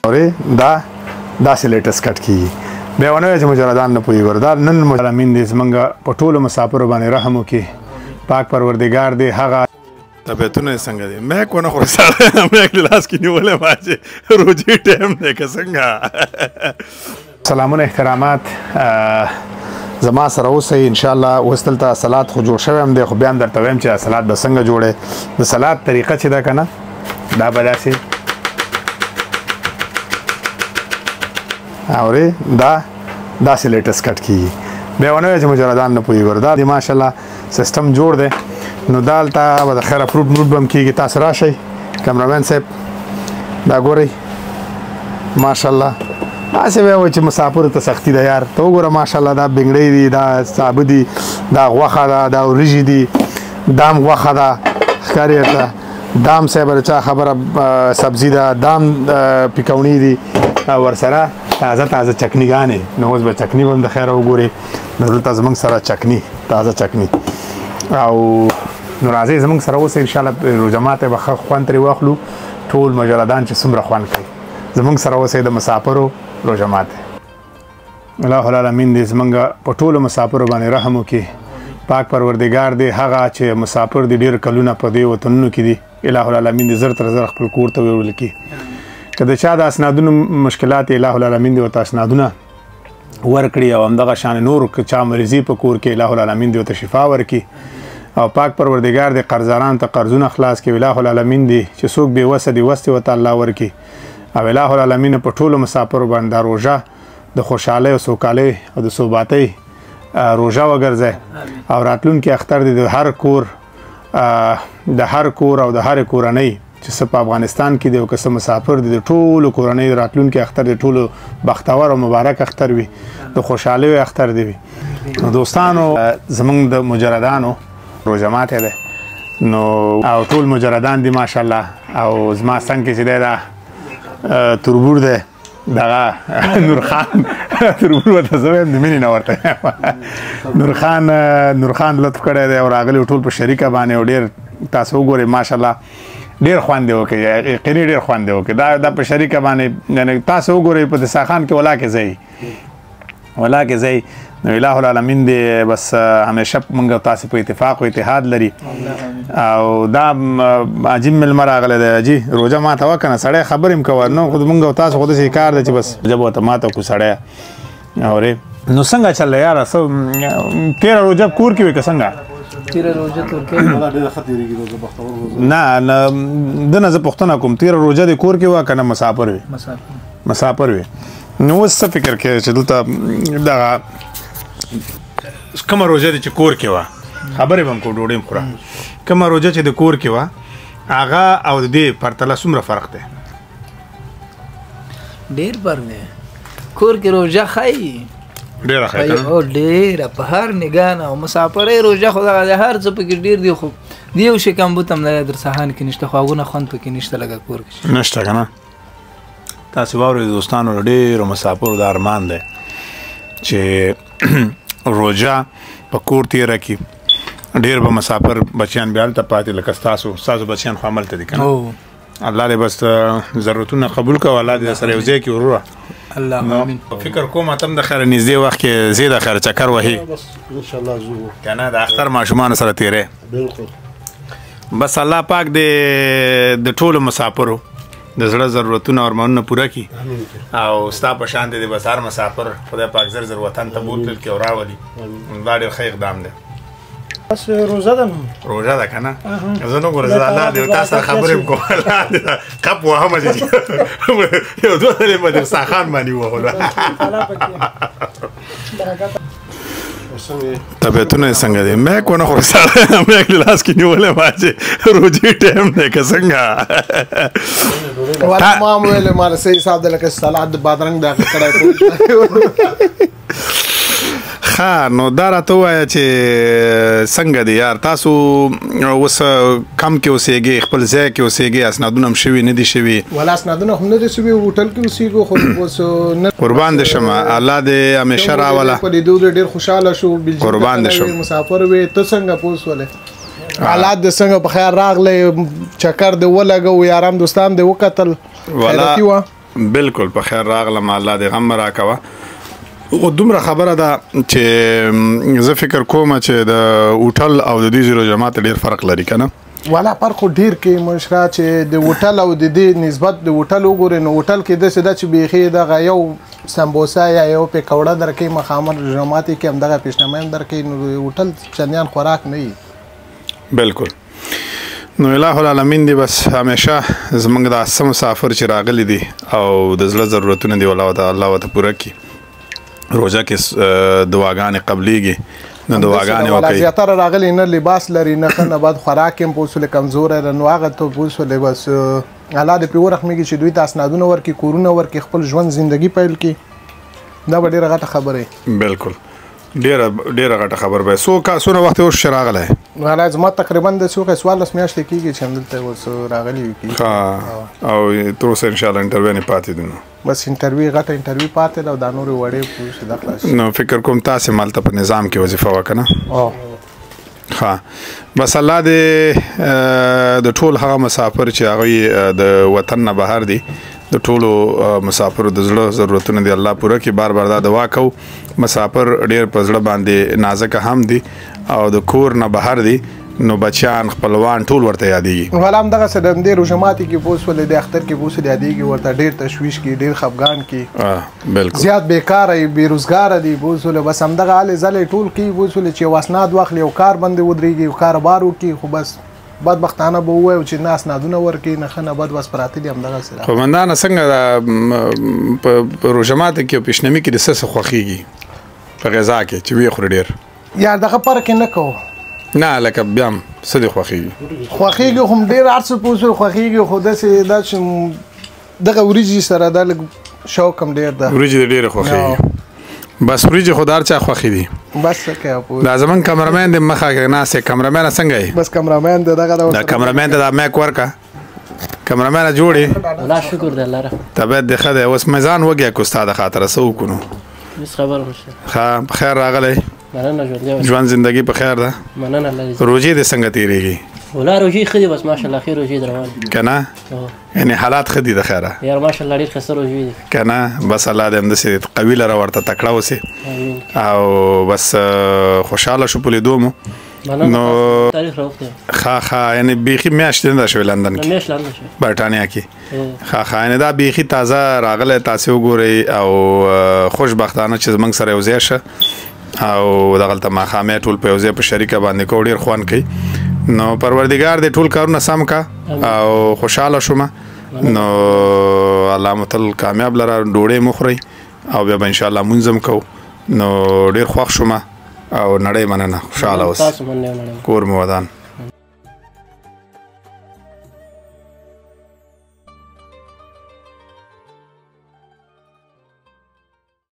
اورې داسې لیټس کټ کېږي بیا ونه وایي چې مجردان نه پوهېږو دا نن مجرمین دي زمونږ په ټولو مسافرو باندې رحم وکړي پاک پروردګار دی هغه طبیعتونه یې څنګه دي میک ونه خوري ساړه میک د لاس کې نیولی ما چې روجې ټایم دی که څنګه سلامونه احترامات زما سره اوسئ انشاءالله اوس دلته سلاد خو جوړ شوی هم دی خو بیا هم درته وایم چې سلاد به څنګه جوړی د سلاد طریقه چې ده که نه دا به داسې اورې داسې لیټس کټ کېږي بیا ونه وایي چې مجردان نه پوهېږو دا د ماشاءالله سیسټم جوړ دی نو دا هلته به د خیره فروټ مروټ به هم کېږي تاسو راشئ کیمرامین صاحب دا ګورئ ماشاءالله هسې بیا وایي چې مسافرو ته سختي ده یار ته وګوره ماشاءالله دا بنګړۍ دي دا سابه دي دا غوښه ده دا وریژې دي دام غوښه ده ښکاري ورته دام صاحب د چا خبره سبزي ده دام پیکوني دي ورسره تازه چکنیګانې نو اوس به چکني به هم د خیره وګورې نو دلته زموږ سره چکني تازه چکني او نو راځئ زموږ سره اوسئ انشاءالله روژه ماتی به ښه خوند ترې واخلو ټول مجردان چې څومره خوند کوي زموږ سره اوسئ د مسافرو روژه ماتی الله العالمین دې زموږ په ټولو مسافرو باندې رحم وکړي پاک پروردګار دی هغه چې مسافر دي ډېر کلونه په دې وطنونو کې دي الله العالمین دې زر تر زر خپل کور ته ویول کړي که د چا د اسنادونو مشکلات الله العالمین دې ورته اسنادونه ورکړي او همدغه شان نور که چا مریضي په کور کې الله العالمین دې ورته شفا ورکړي او پاک پروردګار دې قرضدارانو ته قرضونه خلاص کړي الله العالمین دې چې څوک بې وسه دي وسې ورته الله ورکړي او الله العالمین په ټولو مسافرو باندې دا روژه د خوشحالۍ او سوکالۍ او د ثباتۍ روژه وګرځئ او راتلونکي اختر دې د هر کور او د هرې کورنۍ چې څه په افغانستان کې دی او که څه مسافر دي د ټولو کورنۍ راتلونکي اختر د ټولو بختور او مبارک اختر وي د خوشحالیو اختر دی وي دوستانو زمونږ د مجردانو روژه ماتی دی نو او ټول مجردان دي ماشاءالله او زما څنګ کې چې دی دا تربور دی دغه نورخان تربور ورته زه وایم د مینې نه ورته نورخان لطف کړی دی او راغلی ټول په شریکه باندې او ډېر تاسو وګورئ ماشاءالله ډېر خوند دی وکړي یقیني ډېر خوند دی وکړي دا په شریکه باندې یعنې تاسو وګورئ په دسترخوان کې ولا کې ځئ نو اله العالمین دی بس همیشه موږ تاسو په اتفاق او اتحاد لري او دا عجیب مېلمه راغلی دی حاجي روژه ماته وکړه نه سړی خبرې هم کوه نو خو موږ تاسو خو داسې کار دی چې بس روژه به ورته ماته کړو سړی اورې نو څنګه چل دی یاره څه تېره روژه کور کې وې که څنګه نه دنه زه پوښتنه کوم تېره روژه د کور کې وه که نه مسافر وې نو اوس څه فکر کوې چې دلته دغه کومه روژه دی چې کور کې وه خبرې به هم کوو ډوډۍ هم خوره کومه روژه چې د کور کې وه هغه او د دې پرتله څومره فرق دی ډېر فرق دی کور کې روژه ښایي ډېره ښه ډېره په هر نګاه نه او مسافرۍ روژه خو دغه هر څه پکې ډېر دی خو د یو شي کمبود هم نه در سهان کې نشته خواږونه خوند پکې نشته لکه کور کې نشته که نه تاسو واورئ دوستانو ډېرو مسافرو د ارمان دی چې روژه په کور تېره کړي ډېر به مسافر بچیان بیا هلته پاتې لکه ستاسو بچیان خو هملته دي که نه الله دې بس ضرورتونه قبول کړه الله دې سره یو ځای کړي وروره اللهم فکر کوم ته هم د خیره نږدې وخت کې زه د خیره چکر وهي انشاءالله ځو که نه د اختر ماشومانو سره تېری بس الله پاک دې د ټولو مسافرو د زړه ضرورتونه او ارمانونه پوره کړي او ستا په شان دی بس هر مسافر خدای پاک زر زر وطن ته بوتلل کړي او راولي دا ډېر ښه اقدام دی بس روژه ده روژه ده که نه زه نه ګوره زه الله دې تا سره خبرې م کوم الله دې قپ وهمه چې یو دوه ځلې به دسترخوان باندې ووهلو طبیعتونه یې څنګه دی میک ونه خوري ساړه میک د لاس کې نیولی ما چې روجې ټایم دی که څنګه ما هم ویلې ما له صحیح حساب دی لکه سلاد د بادرنګ دغه کړی ښه نو دا راته ووایه چې څنګه دی یار تاسو اوس کم کې اوسېږئ خپل ځای کې اوسېږئ اسنادونه هم شوي نه دي شوي ولا اسنادونه هم نه دي شوي هوټل کې اوسېږو خو اوس قربان دې شم الله دې همیشه راوله په لیدو ډېر خوشحاله شو قربان دې شم مسافر وې ته څنګه پوس ولې حالات دې څنګه په خیر راغلی چکر دې ولګو یاران دوستان دې وکتل خیرتي وه بالکل په خیر راغلم الله دې غم راکوه خو دومره خبره ده چې زه فکر کوم چې د هوټل او د دې زیرو جماعت ډېر فرق لري که نه والا فرق ډیر کې مشره چې د هوټل او د دې نسبت د هوټل وګورئ نو هوټل کې داسې ده چې بیخي دغه یو سمبوسا یا یو پکوړه درکوي مخامر جماعت کې همدغه پیشنمه هم درکوي نو هوټل چندان خوراک نه وي بالکل نو الہ العالمین دی بس همیشه زمونږ د اسه مسافر چې راغلی دي او د زړه ضرورتونه دی الله ورته پوره کړي روژه کې دعاګانې قبلیږي نو دعاګانې وکړي زیاتره راغلي نه لباس لري نه ښه نه بد خوراک هم په اصول کمزوری ده نو هغه ته په اصول بس الله دې پرې ورحمېږي چې دوی ته اسنادونه ورکړي کورونه ورکړي خپل ژوند زندگی پیل کړي دا به ډېره غټه خبره بالکل ډېره غټه خبر به څونه وخت اوس راغلی هغه زما تقریبا د څو 14 میاشتې کېږي چې همدلته اوس راغلي وي او تر اوسه انشاءالله انټرویو نه پاتې دي نو بس انټرویو غټه انټرویو پاتې ده او دا نورې وړې پوه دا خلاص نو فکر کوم تاسې مالته په نظام کې وظیفه وکړه ښه بس الله دې د ټول هغه مسافر چې هغوی د وطن نه بهر دي د ټولو مسافرو د زړه ضرورتونه دی الله پوره کړي بار بار دا دعا کوو مسافر ډېر په زړه باندې نازکه هم دي او د کور نه بهر دي نو بچیان خپلوان ټول ورته یادېږي والا همدغسې د همدې روژه ماتي کې په اوس د اختر کې په اوس یادېږي ورته ډېر تشویش کې ډېر خفګان کې بالکل زیات بیکاره یې بېروزګاره دي په اوس بس همدغه هلې ځلې ټول کوي په اوس چې یو اسناد واخلي یو کار باندې ودرېږي یو کاروبار وکړي خو بس بدبختانه به ووایو چې نه اسنادونه ورکړي نه ښه نه بد بس پراته دي همدغسې خو مندانه څنګه په روژه ماته کې او پیشنمي کې د څه خوښېږي په غذا کې چې ویې خوري ډېر یا دغه فرق یې نه کوو نه لکه بیا هم څه دې خوښېږي خوښېږي خو ډېر هر څه په اصول خوښېږي خو داسې دا چې دغه وریجې سره دا لږ شوق هم ډېر ده وریجې دې ډېرې خوښېږي بس وریجې خو د هر چا خوښې دي بس څه کوې دا زمونږ کمرمین دی مخه کې ناست دی کمرمینه څنګه یې بس کمرمین دی دغه دا کمرمین ته دا میک ورکړه کمرمینه جوړې الله شکر دی الله رحم طبیعت دې ښه دی اوس میزان وږی که ستا د خاطره څه وکړو نو هېڅ خبره نشته ښه په خیر راغلی مننه ژوند زندگی په خیر ده مننه الله روژې دې څنګه تېرېږي ولا روژې ښه دي بس ماشاءالله ښې روژې در روان دي که نه یعنې حالات ښه دي د خیره یار ماشاءالله ډېر ښایسته روژې دي که نه بس الله دې همداسې قوي لره ورته تکړه اوسې او بس خوشحاله شو په لیدو مو نو تاریخ راوختی ښه یعنې بیخي میاشتې نه ده شوې لندن کې میاشت لندن شوې برټانیا کې ښه یعنې دا بیخي تازه راغلی تاسې وګورئ او خوشبختانه چې زموږ سره یو ځای شه او دغلته ماښامې ټول په یو ځای په شریکه باندې کوو ډېر خوند کوي نو پروردګار دې ټول کارونه سم کا او خوشحاله شوم نو الله مو تل کامیاب لره ډوډۍ مو خورئ او بیا به انشاءالله مونځ هم کوو نو ډېر خوښ شوم او نړۍ مننه خوشحاله اوس کور مو ودان